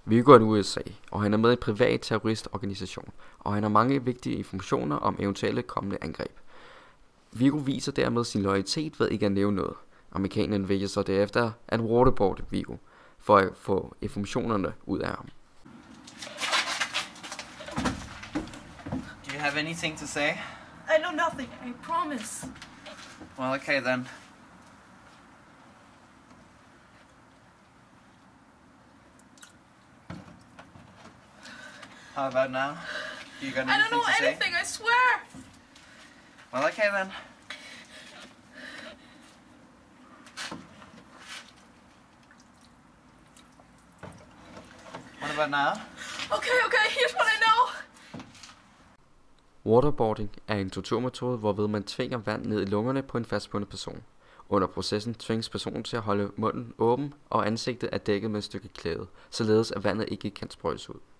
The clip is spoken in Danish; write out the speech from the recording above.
Viggo er i USA, og han er med i en privat terroristorganisation, og han har mange vigtige informationer om eventuelle kommende angreb. Viggo viser dermed sin loyalitet ved ikke at nævne noget. Amerikanerne vælger så derefter at waterboarde Viggo, for at få informationerne ud af ham. Do you have anything to say? I know nothing, I promise. Well, okay then. How about now? You got I don't anything know to say? anything, I swear. Well, okay then. What about now? Okay, here's what I know. Waterboarding er en torturmetode, hvorved man tvinger vand ned i lungerne på en fastbundet person. Under processen tvinges personen til at holde munden åben, og ansigtet er dækket med et stykke klæde, således at vandet ikke kan sprøjtes ud.